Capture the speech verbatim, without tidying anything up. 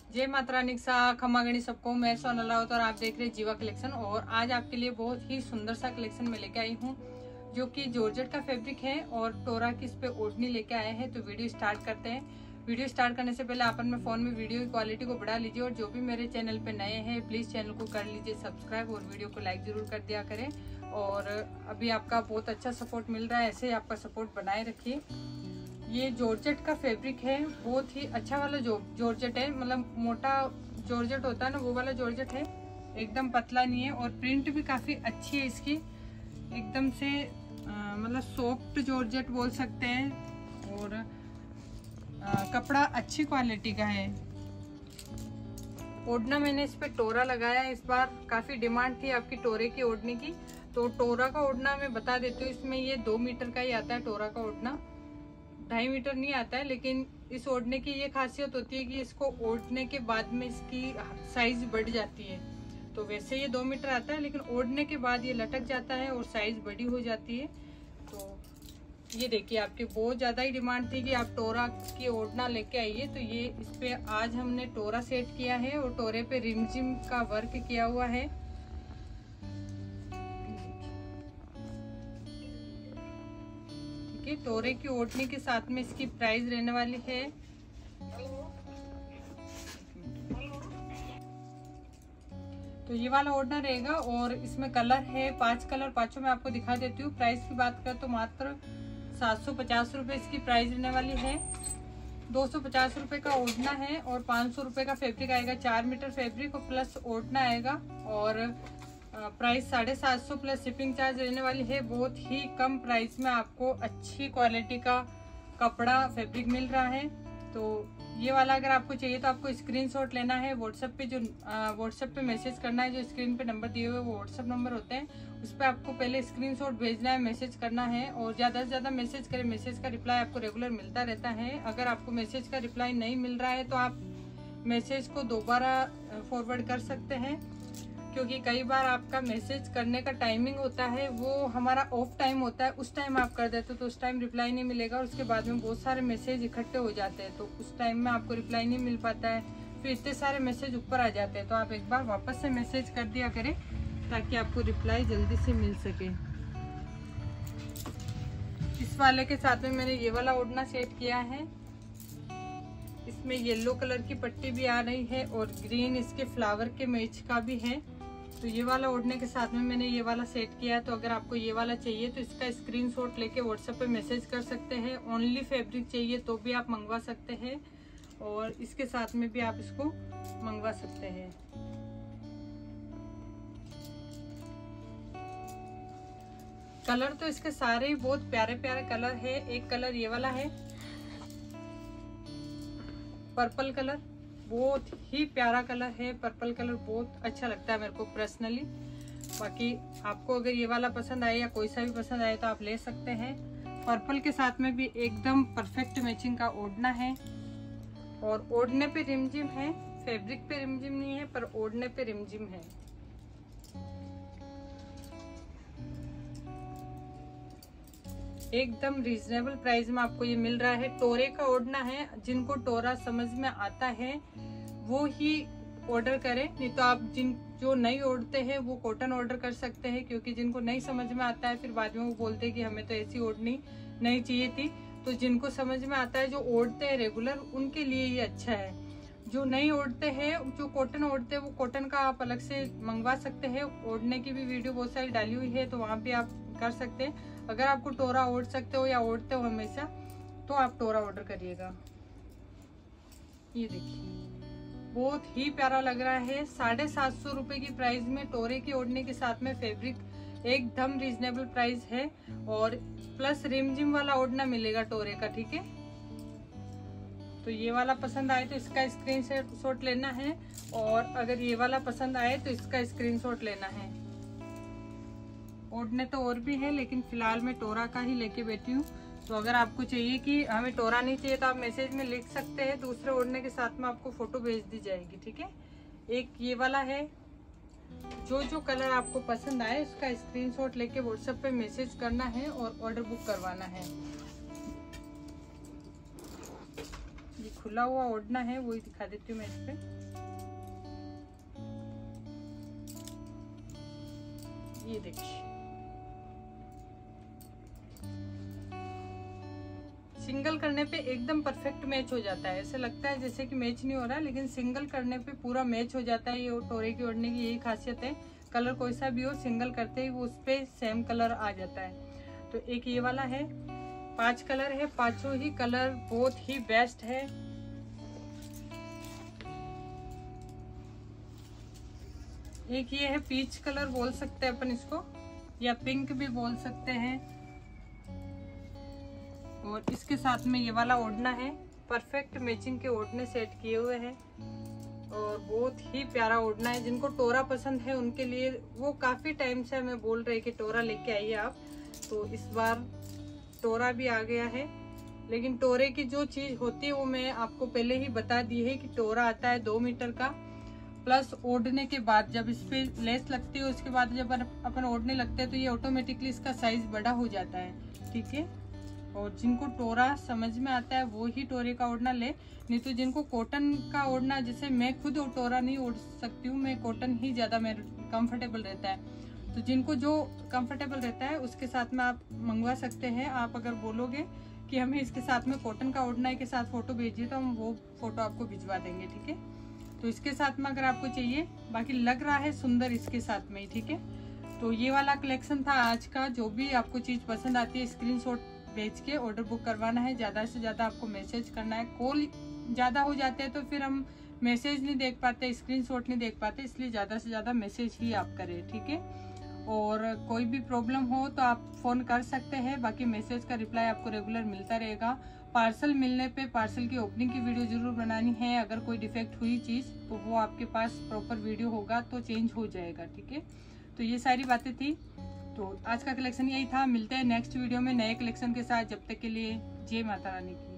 जय माता रानी सा खम्मा गणी सबको, मैं सोनल राउत और आप देख रहे हैं जीवा कलेक्शन। और आज आपके लिए बहुत ही सुंदर सा कलेक्शन में लेके आई हूँ जो कि जॉर्जेट का फैब्रिक है और टोरा की इस पे ओढ़नी लेके आए हैं। तो वीडियो स्टार्ट करते हैं। वीडियो स्टार्ट करने से पहले आप अपने फोन में वीडियो की क्वालिटी को बढ़ा लीजिए और जो भी मेरे चैनल पे नए हैं प्लीज चैनल को कर लीजिए सब्सक्राइब और वीडियो को लाइक जरूर कर दिया करें। और अभी आपका बहुत अच्छा सपोर्ट मिल रहा है, ऐसे ही आपका सपोर्ट बनाए रखिए। ये जॉर्जेट का फैब्रिक है, बहुत ही अच्छा वाला जो जॉर्जेट है, मतलब मोटा जॉर्जेट होता है ना वो वाला जॉर्जेट है, एकदम पतला नहीं है। और प्रिंट भी काफी अच्छी है इसकी, एकदम से आ, मतलब सॉफ्ट जॉर्जेट बोल सकते हैं। और आ, कपड़ा अच्छी क्वालिटी का है। ओढ़ना मैंने इस पे टोरा लगाया है। इस बार काफी डिमांड थी आपकी टोरे की ओढ़ने की, तो टोरा का ओढ़ना मैं बता देती हूँ। इसमें ये दो मीटर का ही आता है टोरा का ओढ़ना, ढाई मीटर नहीं आता है। लेकिन इस ओढ़ने की ये खासियत होती है कि इसको ओढ़ने के बाद में इसकी साइज बढ़ जाती है। तो वैसे ये दो मीटर आता है लेकिन ओढ़ने के बाद ये लटक जाता है और साइज बड़ी हो जाती है। तो ये देखिए, आपकी बहुत ज्यादा ही डिमांड थी कि आप टोरा की ओढ़ना लेके आइए, तो ये इस पे आज हमने टोरा सेट किया है और टोरे पे रिमझिम का वर्क किया हुआ है। टोरे की ओढ़नी के साथ में इसकी प्राइस रहने वाली है तो ये वाला ओढ़ना रहेगा। और इसमें कलर है पांच कलर, पांचों में आपको दिखा देती हूँ। प्राइस की बात करें तो मात्र सात सौ पचास रुपए इसकी प्राइस रहने वाली है। दो सौ पचास रुपए का ओढ़ना है और पाँच सौ रुपए का फैब्रिक आएगा, चार मीटर फैब्रिक और प्लस ओढ़ना आएगा। और प्राइस साढ़े सात सौ प्लस शिपिंग चार्ज रहने वाली है। बहुत ही कम प्राइस में आपको अच्छी क्वालिटी का कपड़ा फैब्रिक मिल रहा है। तो ये वाला अगर आपको चाहिए तो आपको स्क्रीनशॉट लेना है, व्हाट्सएप पे जो व्हाट्सएप पे मैसेज करना है। जो स्क्रीन पे नंबर दिए हुए वो व्हाट्सएप नंबर होते हैं, उस पर आपको पहले स्क्रीनशॉट भेजना है, मैसेज करना है। और ज़्यादा से ज़्यादा मैसेज करें, मैसेज का रिप्लाई आपको रेगुलर मिलता रहता है। अगर आपको मैसेज का रिप्लाई नहीं मिल रहा है तो आप मैसेज को दोबारा फॉरवर्ड कर सकते हैं, क्योंकि कई बार आपका मैसेज करने का टाइमिंग होता है वो हमारा ऑफ टाइम होता है, उस टाइम आप कर देते हो तो उस टाइम रिप्लाई नहीं मिलेगा। और उसके बाद में बहुत सारे मैसेज इकट्ठे हो जाते हैं तो उस टाइम में आपको रिप्लाई नहीं मिल पाता है, फिर इतने सारे मैसेज ऊपर आ जाते हैं। तो आप एक बार वापस से मैसेज कर दिया करें ताकि आपको रिप्लाई जल्दी से मिल सके। इस वाले के साथ में मैंने ये वाला ओढ़ना सेट किया है। इसमें येलो कलर की पट्टी भी आ रही है और ग्रीन इसके फ्लावर के मैच का भी है। तो ये वाला ओढ़ने के साथ में मैंने ये वाला सेट किया है। तो अगर आपको ये वाला चाहिए तो इसका स्क्रीनशॉट लेके व्हाट्सएप पे मैसेज कर सकते हैं। ओनली फैब्रिक चाहिए तो भी आप मंगवा सकते हैं और इसके साथ में भी आप इसको मंगवा सकते हैं। कलर तो इसके सारे ही बहुत प्यारे प्यारे कलर है। एक कलर ये वाला है, पर्पल कलर, बहुत ही प्यारा कलर है। पर्पल कलर बहुत अच्छा लगता है मेरे को पर्सनली। बाकी आपको अगर ये वाला पसंद आए या कोई सा भी पसंद आए तो आप ले सकते हैं। पर्पल के साथ में भी एकदम परफेक्ट मैचिंग का ओढ़ना है और ओढ़ने पे रिमझिम है, फैब्रिक पे रिमझिम नहीं है पर ओढ़ने पे रिमझिम है। एकदम रीजनेबल प्राइस में आपको ये मिल रहा है। टोरे का ओढ़ना है, जिनको टोरा समझ में आता है वो ही ऑर्डर करें, नहीं तो आप जिन जो नहीं ओढ़ते हैं वो कॉटन ऑर्डर कर सकते हैं, क्योंकि जिनको नहीं समझ में आता है फिर बाद में वो बोलते हैं कि हमें तो ऐसी ओढ़नी नहीं चाहिए थी। तो जिनको समझ में आता है, जो ओढ़ते हैं रेगुलर, उनके लिए ये अच्छा है। जो नहीं ओढ़ते हैं, जो कॉटन ओढ़ते हैं, वो कॉटन का आप अलग से मंगवा सकते हैं। ओढ़ने की भी वीडियो बहुत सारी डाली हुई है तो वहाँ पे आप कर सकते हैं। अगर आपको टोरा ओढ़ सकते हो या ओढ़ते हो हमेशा तो आप टोरा ऑर्डर करिएगा। ये देखिए, बहुत ही प्यारा लग रहा है। साढ़े सात सौ रुपए की प्राइस में टोरे की ओढ़ने के साथ में फैब्रिक एकदम रीजनेबल प्राइस है। और प्लस रिमझिम वाला ओढ़ना मिलेगा टोरे का, ठीक है। तो ये वाला पसंद आए तो इसका स्क्रीनशॉट लेना है और अगर ये वाला पसंद आए तो इसका स्क्रीनशॉट लेना है। ओढ़ने तो और भी है लेकिन फिलहाल मैं टोरा का ही लेके बैठी हूँ। तो अगर आपको चाहिए कि हमें टोरा नहीं चाहिए तो आप मैसेज में लिख सकते हैं, दूसरे ओढ़ने के साथ में आपको फोटो भेज दी जाएगी, ठीक है। एक ये वाला है। जो जो कलर आपको पसंद आए उसका स्क्रीनशॉट लेके व्हाट्सएप पे मैसेज करना है और ऑर्डर बुक करवाना है। खुला हुआ ओढ़ना है वही दिखा देती हूँ मैं इस पे। ये देखिए सिंगल करने पे एकदम परफेक्ट मैच हो जाता है। ऐसा लगता है जैसे कि मैच नहीं हो रहा, लेकिन सिंगल करने पे पूरा मैच हो जाता है। ये टोरे की ओढ़ने की यही खासियत है, कलर कोई सा भी हो सिंगल करते ही वो उस पे सेम कलर आ जाता है। तो एक ये वाला है, पांच कलर है, पांचों ही कलर बहुत ही बेस्ट है। एक ये है पीच कलर बोल सकते हैं अपन इसको, या पिंक भी बोल सकते हैं। और इसके साथ में ये वाला ओढ़ना है, परफेक्ट मैचिंग के ओढ़ने सेट किए हुए हैं और बहुत ही प्यारा ओढ़ना है। जिनको टोरा पसंद है उनके लिए, वो काफी टाइम से हमें बोल रहे कि टोरा लेके आइए आप, तो इस बार टोरा भी आ गया है। लेकिन टोरे की जो चीज होती है वो मैं आपको पहले ही बता दी है कि टोरा आता है दो मीटर का, प्लस ओढ़ने के बाद जब इस पे लेस लगती है उसके बाद जब अपन ओढ़ने लगते हैं तो ये ऑटोमेटिकली इसका साइज बड़ा हो जाता है। ठीक है, और जिनको टोरा समझ में आता है वो ही टोरे का ओढ़ना ले, नहीं तो जिनको कॉटन का ओढ़ना, जैसे मैं खुद टोरा नहीं ओढ़ सकती हूँ, मैं कॉटन ही ज्यादा मेरे कंफर्टेबल रहता है, तो जिनको जो कंफर्टेबल रहता है उसके साथ में आप मंगवा सकते हैं। आप अगर बोलोगे कि हमें इसके साथ में कॉटन का ओढ़ना के साथ फोटो भेजिए तो हम वो फोटो आपको भिजवा देंगे। ठीक है, तो इसके साथ में अगर आपको चाहिए, बाकी लग रहा है सुंदर इसके साथ में ही। ठीक है, तो ये वाला कलेक्शन था आज का। जो भी आपको चीज पसंद आती है स्क्रीनशॉट भेज के ऑर्डर बुक करवाना है। ज्यादा से ज्यादा आपको मैसेज करना है, कॉल ज्यादा हो जाते हैं तो फिर हम मैसेज नहीं देख पाते, स्क्रीनशॉट नहीं देख पाते, इसलिए ज्यादा से ज्यादा मैसेज ही आप करें। ठीक है, और कोई भी प्रॉब्लम हो तो आप फोन कर सकते हैं, बाकी मैसेज का रिप्लाई आपको रेगुलर मिलता रहेगा। पार्सल मिलने पे पार्सल की ओपनिंग की वीडियो जरूर बनानी है। अगर कोई डिफेक्ट हुई चीज तो वो आपके पास प्रॉपर वीडियो होगा तो चेंज हो जाएगा। ठीक है, तो ये सारी बातें थी। तो आज का कलेक्शन यही था। मिलते हैं नेक्स्ट वीडियो में नए कलेक्शन के साथ। जब तक के लिए जय माता रानी की।